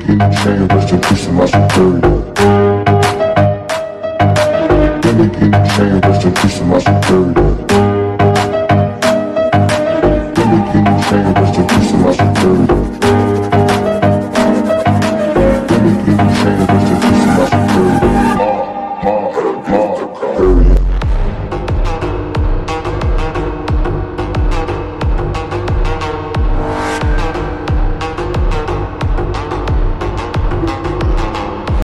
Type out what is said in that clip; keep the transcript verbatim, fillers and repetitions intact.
getting changed, rest in peace to my security. Let me getting changed, rest in peace to my security.